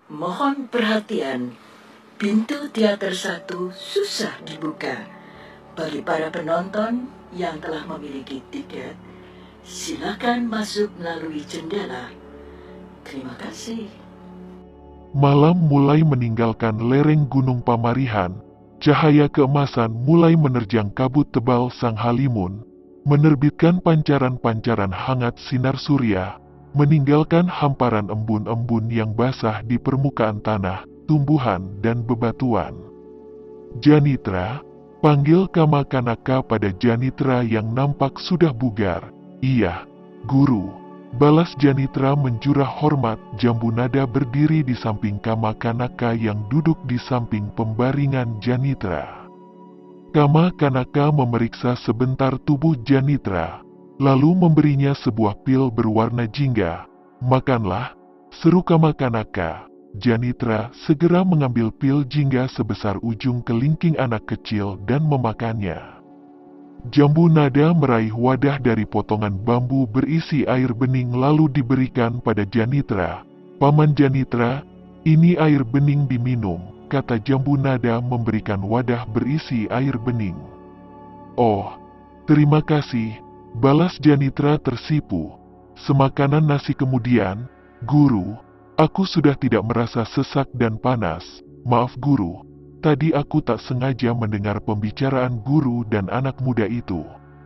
Mohon perhatian, pintu teater 1 susah dibuka. Bagi para penonton yang telah memiliki tiket, silakan masuk melalui jendela. Terima kasih. Malam mulai meninggalkan lereng Gunung Pamarihan. Cahaya keemasan mulai menerjang kabut tebal Sang Halimun, menerbitkan pancaran-pancaran hangat sinar surya, meninggalkan hamparan embun-embun yang basah di permukaan tanah, tumbuhan, dan bebatuan. Janitra, panggil Kama Kanaka pada Janitra yang nampak sudah bugar. Iya, Guru. Balas Janitra menjurah hormat. Jambu Nada berdiri di samping Kama Kanaka yang duduk di samping pembaringan Janitra. Kama Kanaka memeriksa sebentar tubuh Janitra, lalu memberinya sebuah pil berwarna jingga. Makanlah, seru Kama Kanaka. Janitra segera mengambil pil jingga sebesar ujung kelingking anak kecil dan memakannya. Jambu Nada meraih wadah dari potongan bambu berisi air bening lalu diberikan pada Janitra. Paman Janitra, ini air bening diminum, kata Jambu Nada memberikan wadah berisi air bening. Oh, terima kasih, balas Janitra tersipu. Semakanan nasi kemudian, Guru, aku sudah tidak merasa sesak dan panas. Maaf Guru. Tadi aku tak sengaja mendengar pembicaraan guru dan anak muda itu,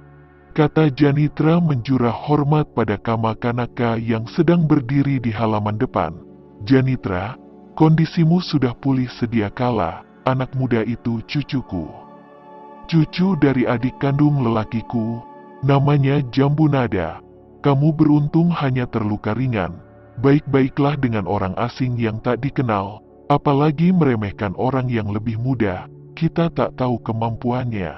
kata Janitra menjurah hormat pada Kama Kanaka yang sedang berdiri di halaman depan. Janitra, kondisimu sudah pulih sedia kala. Anak muda itu cucuku. Cucu dari adik kandung lelakiku, namanya Jambu Nada. Kamu beruntung hanya terluka ringan. Baik-baiklah dengan orang asing yang tak dikenal. Apalagi meremehkan orang yang lebih muda, kita tak tahu kemampuannya.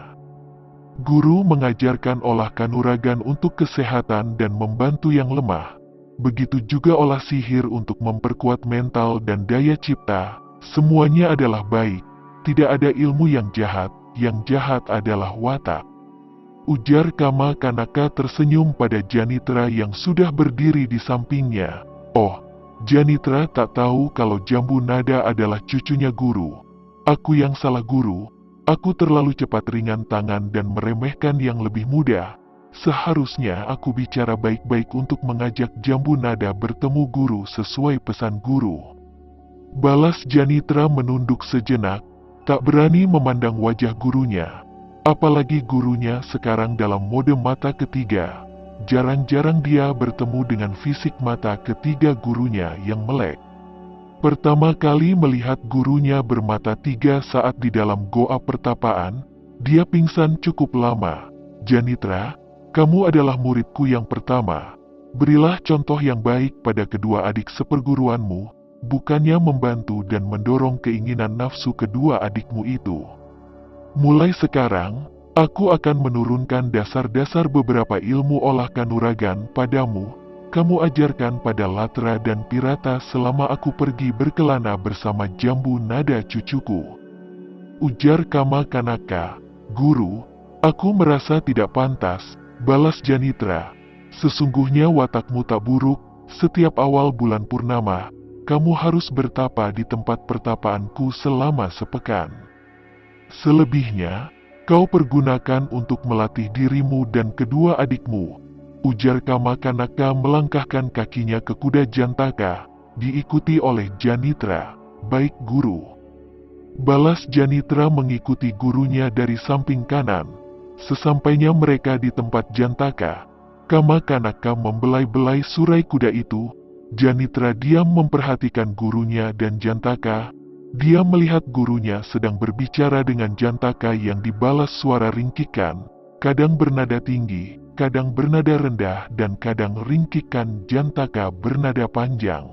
Guru mengajarkan olah kanuragan untuk kesehatan dan membantu yang lemah. Begitu juga olah sihir untuk memperkuat mental dan daya cipta. Semuanya adalah baik. Tidak ada ilmu yang jahat adalah watak. Ujar Kama Kanaka tersenyum pada Janitra yang sudah berdiri di sampingnya. Oh, Janitra tak tahu kalau Jambu Nada adalah cucunya guru. Aku yang salah Guru. Aku terlalu cepat ringan tangan dan meremehkan yang lebih muda. Seharusnya aku bicara baik-baik untuk mengajak Jambu Nada bertemu guru sesuai pesan guru. Balas Janitra menunduk sejenak, tak berani memandang wajah gurunya. Apalagi gurunya sekarang dalam mode mata ketiga. Jarang-jarang dia bertemu dengan fisik mata ketiga gurunya yang melek. Pertama kali melihat gurunya bermata tiga saat di dalam goa pertapaan, dia pingsan cukup lama. Janitra, kamu adalah muridku yang pertama. Berilah contoh yang baik pada kedua adik seperguruanmu, bukannya membantu dan mendorong keinginan nafsu kedua adikmu itu. Mulai sekarang, aku akan menurunkan dasar-dasar beberapa ilmu olah kanuragan padamu. Kamu ajarkan pada Latra dan Pirata selama aku pergi berkelana bersama Jambu Nada cucuku. Ujar Kama Kanaka. Guru, aku merasa tidak pantas, balas Janitra. Sesungguhnya watakmu tak buruk. Setiap awal bulan purnama, kamu harus bertapa di tempat pertapaanku selama sepekan. Selebihnya, kau pergunakan untuk melatih dirimu dan kedua adikmu, ujar Kama Kanaka melangkahkan kakinya ke kuda Jantaka, diikuti oleh Janitra. Baik Guru. Balas Janitra mengikuti gurunya dari samping kanan. Sesampainya mereka di tempat Jantaka, Kama Kanaka membelai-belai surai kuda itu. Janitra diam memperhatikan gurunya dan Jantaka. Dia melihat gurunya sedang berbicara dengan Jantaka yang dibalas suara ringkikan, kadang bernada tinggi, kadang bernada rendah dan kadang ringkikan Jantaka bernada panjang.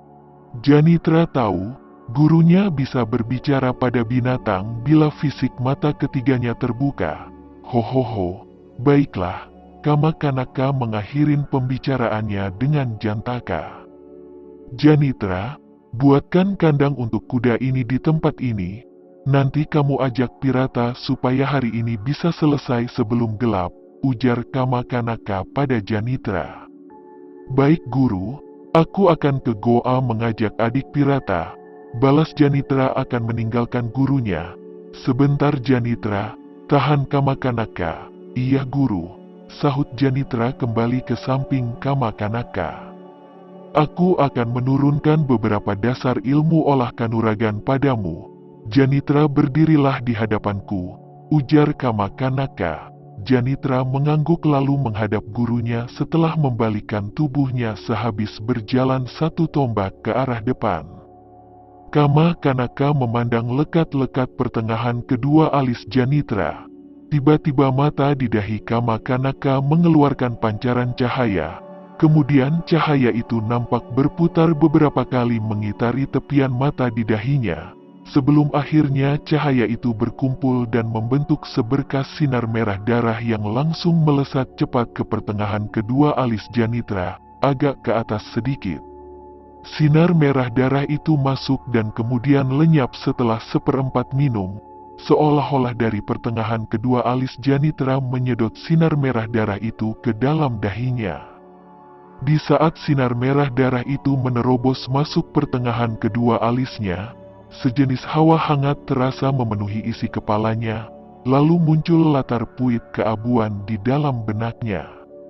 Janitra tahu, gurunya bisa berbicara pada binatang bila fisik mata ketiganya terbuka. Hohoho, baiklah, Kama Kanaka mengakhirin pembicaraannya dengan Jantaka. Janitra, buatkan kandang untuk kuda ini di tempat ini. Nanti kamu ajak Pirata supaya hari ini bisa selesai sebelum gelap, ujar Kama Kanaka pada Janitra. Baik Guru, aku akan ke goa mengajak adik Pirata. balas Janitra akan meninggalkan gurunya. Sebentar Janitra, tahan Kamakanaka. Iya guru, sahut Janitra kembali ke samping Kamakanaka. Aku akan menurunkan beberapa dasar ilmu olah kanuragan padamu. Janitra, berdirilah di hadapanku, ujar Kamakanaka. Janitra mengangguk lalu menghadap gurunya setelah membalikkan tubuhnya sehabis berjalan 1 tombak ke arah depan. Kamakanaka memandang lekat-lekat pertengahan kedua alis Janitra. Tiba-tiba mata di dahi Kamakanaka mengeluarkan pancaran cahaya. Kemudian cahaya itu nampak berputar beberapa kali mengitari tepian mata di dahinya, sebelum akhirnya cahaya itu berkumpul dan membentuk seberkas sinar merah darah yang langsung melesat cepat ke pertengahan kedua alis Janitra, agak ke atas sedikit. Sinar merah darah itu masuk dan kemudian lenyap setelah 1/4 minum, seolah-olah dari pertengahan kedua alis Janitra menyedot sinar merah darah itu ke dalam dahinya. Di saat sinar merah darah itu menerobos masuk pertengahan kedua alisnya, sejenis hawa hangat terasa memenuhi isi kepalanya, lalu muncul latar puit keabuan di dalam benaknya.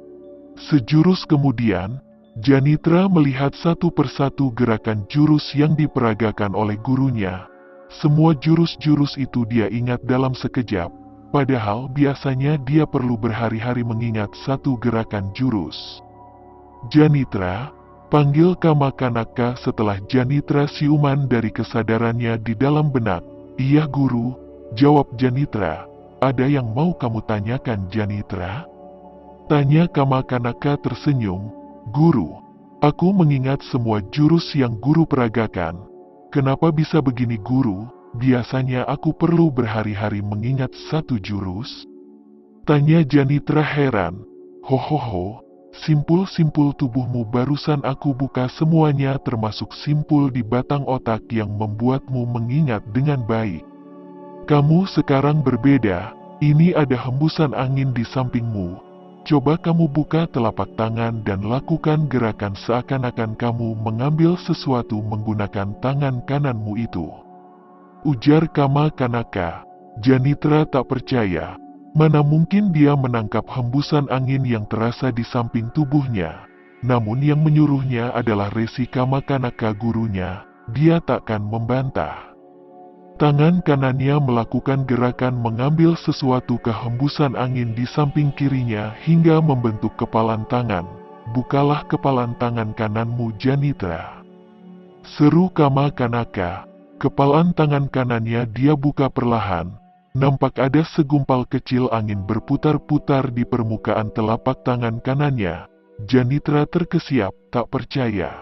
Sejurus kemudian, Janitra melihat satu persatu gerakan jurus yang diperagakan oleh gurunya. Semua jurus-jurus itu dia ingat dalam sekejap, padahal biasanya dia perlu berhari-hari mengingat satu gerakan jurus. Janitra, panggil Kamakanaka. Setelah Janitra siuman dari kesadarannya di dalam benak. Iya guru, jawab Janitra. Ada yang mau kamu tanyakan Janitra? Tanya Kamakanaka tersenyum. Guru, aku mengingat semua jurus yang guru peragakan. Kenapa bisa begini guru? Biasanya aku perlu berhari-hari mengingat satu jurus. Tanya Janitra heran. Hohoho. Simpul-simpul tubuhmu barusan aku buka semuanya, termasuk simpul di batang otak yang membuatmu mengingat dengan baik. Kamu sekarang berbeda, ini ada hembusan angin di sampingmu. Coba kamu buka telapak tangan dan lakukan gerakan seakan-akan kamu mengambil sesuatu menggunakan tangan kananmu itu. Ujar Kamakanaka. Janitra tak percaya. Mana mungkin dia menangkap hembusan angin yang terasa di samping tubuhnya. Namun yang menyuruhnya adalah Resi Kamakanaka gurunya. Dia takkan membantah. Tangan kanannya melakukan gerakan mengambil sesuatu ke hembusan angin di samping kirinya hingga membentuk kepalan tangan. Bukalah kepalan tangan kananmu Janitra, seru Kamakanaka. Kepalan tangan kanannya dia buka perlahan. Nampak ada segumpal kecil angin berputar-putar di permukaan telapak tangan kanannya. Janitra terkesiap, tak percaya.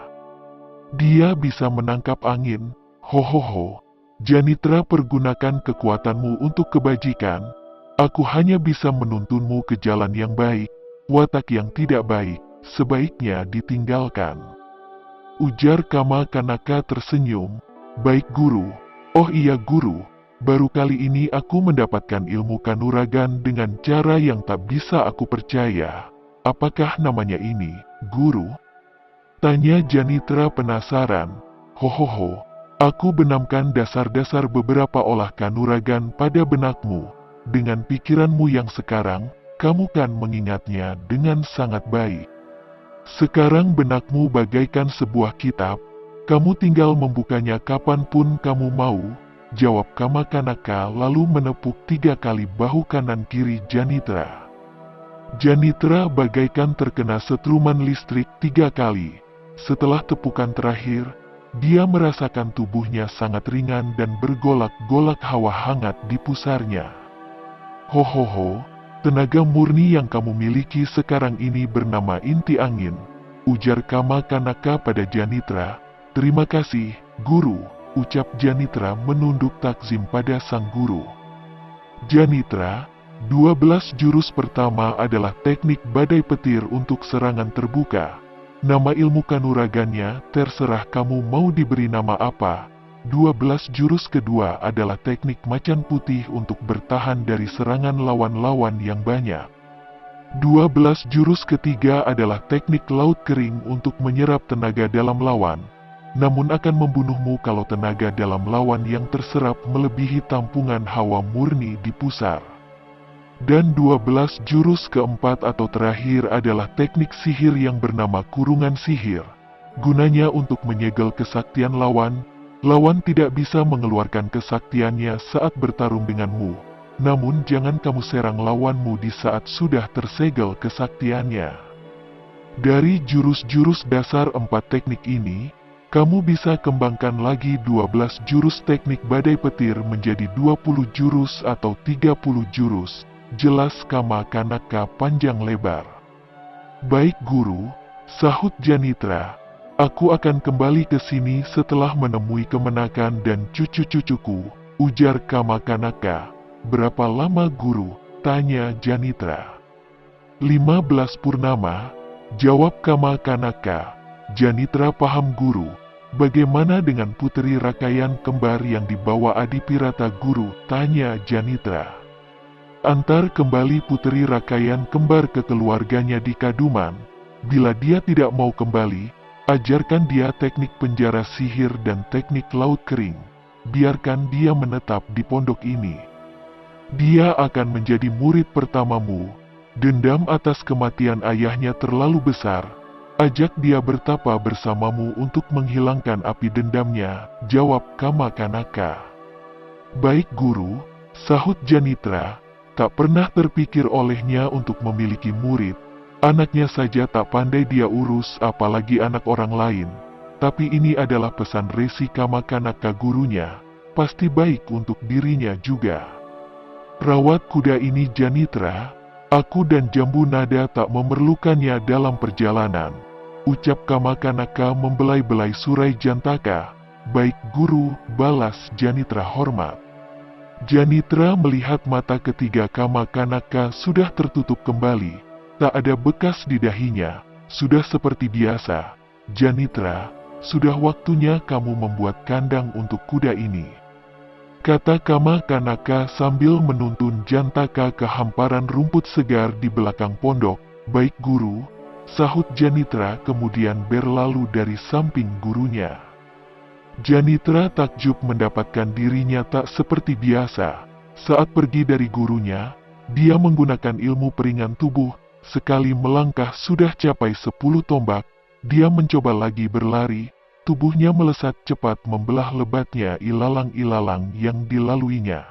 Dia bisa menangkap angin. Hohoho. Janitra, pergunakan kekuatanmu untuk kebajikan. Aku hanya bisa menuntunmu ke jalan yang baik. Watak yang tidak baik, sebaiknya ditinggalkan. Ujar Kamakanaka tersenyum. Baik guru. Oh iya guru. Baru kali ini aku mendapatkan ilmu kanuragan dengan cara yang tak bisa aku percaya. Apakah namanya ini, guru? Tanya Janitra penasaran. Hohoho, aku benamkan dasar-dasar beberapa olah kanuragan pada benakmu. Dengan pikiranmu yang sekarang, kamu kan mengingatnya dengan sangat baik. Sekarang benakmu bagaikan sebuah kitab. Kamu tinggal membukanya kapanpun kamu mau. Jawab Kamakanaka lalu menepuk 3 kali bahu kanan kiri Janitra. Janitra bagaikan terkena setruman listrik 3 kali. Setelah tepukan terakhir, dia merasakan tubuhnya sangat ringan dan bergolak-golak hawa hangat di pusarnya. Hohoho, tenaga murni yang kamu miliki sekarang ini bernama inti angin, ujar Kamakanaka pada Janitra. Terima kasih, guru. Ucap Janitra menunduk takzim pada sang guru. Janitra, 12 jurus pertama adalah teknik badai petir untuk serangan terbuka. Nama ilmu kanuragannya terserah kamu mau diberi nama apa. 12 jurus kedua adalah teknik macan putih untuk bertahan dari serangan lawan-lawan yang banyak. 12 jurus ketiga adalah teknik laut kering untuk menyerap tenaga dalam lawan. namun akan membunuhmu kalau tenaga dalam lawan yang terserap melebihi tampungan hawa murni di pusar. Dan 12 jurus keempat atau terakhir adalah teknik sihir yang bernama kurungan sihir. Gunanya untuk menyegel kesaktian lawan. Lawan tidak bisa mengeluarkan kesaktiannya saat bertarung denganmu. Namun jangan kamu serang lawanmu di saat sudah tersegel kesaktiannya. Dari jurus-jurus dasar 4 teknik ini, kamu bisa kembangkan lagi 12 jurus teknik badai petir menjadi 20 jurus atau 30 jurus. Jelas Kama Kanaka panjang lebar. Baik guru, sahut Janitra. Aku akan kembali ke sini setelah menemui kemenakan dan cucu-cucuku, ujar Kama Kanaka. Berapa lama guru? Tanya Janitra. 15 purnama, jawab Kama Kanaka. Janitra paham guru. Bagaimana dengan Putri Rakayan kembar yang dibawa Adipirata guru? Tanya Janitra. Antar kembali Putri Rakayan kembar ke keluarganya di Kaduman. Bila dia tidak mau kembali, ajarkan dia teknik penjara sihir dan teknik laut kering. Biarkan dia menetap di pondok ini. Dia akan menjadi murid pertamamu. Dendam atas kematian ayahnya terlalu besar. Ajak dia bertapa bersamamu untuk menghilangkan api dendamnya, jawab Kama Kanaka. Baik guru, sahut Janitra. Tak pernah terpikir olehnya untuk memiliki murid. Anaknya saja tak pandai dia urus, apalagi anak orang lain. Tapi ini adalah pesan Resi Kama Kanaka gurunya. Pasti baik untuk dirinya juga. Rawat kuda ini Janitra. Aku dan Jambu Nada tak memerlukannya dalam perjalanan. Ucap Kama Kanaka membelai-belai Surai Jantaka. Baik guru, balas Janitra hormat. Janitra melihat mata ketiga Kama Kanaka sudah tertutup kembali. Tak ada bekas di dahinya. Sudah seperti biasa. Janitra, sudah waktunya kamu membuat kandang untuk kuda ini. Kata Kama Kanaka sambil menuntun Jantaka ke hamparan rumput segar di belakang pondok. Baik guru, sahut Janitra kemudian berlalu dari samping gurunya. Janitra takjub mendapatkan dirinya tak seperti biasa. Saat pergi dari gurunya, dia menggunakan ilmu peringan tubuh. Sekali melangkah sudah capai 10 tombak. Dia mencoba lagi berlari. Tubuhnya melesat cepat membelah lebatnya ilalang-ilalang yang dilaluinya.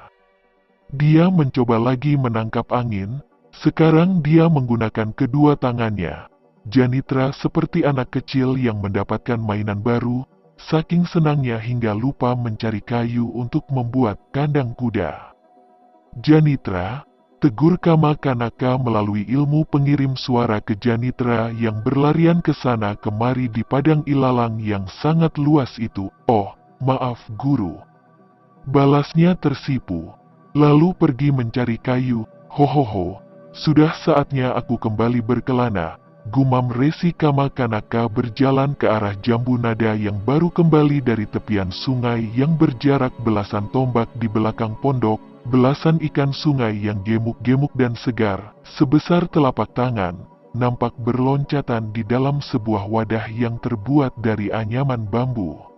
Dia mencoba lagi menangkap angin. Sekarang dia menggunakan kedua tangannya. Janitra seperti anak kecil yang mendapatkan mainan baru. Saking senangnya hingga lupa mencari kayu untuk membuat kandang kuda. Janitra, tegur Kama Kanaka melalui ilmu pengirim suara ke Janitra yang berlarian ke sana kemari di padang ilalang yang sangat luas itu. Oh, maaf guru. Balasnya tersipu. Lalu pergi mencari kayu. Hohoho, sudah saatnya aku kembali berkelana. Gumam Resi Kama Kanaka berjalan ke arah Jambu Nada yang baru kembali dari tepian sungai yang berjarak belasan tombak di belakang pondok. Belasan ikan sungai yang gemuk-gemuk dan segar, sebesar telapak tangan, nampak berloncatan di dalam sebuah wadah yang terbuat dari anyaman bambu.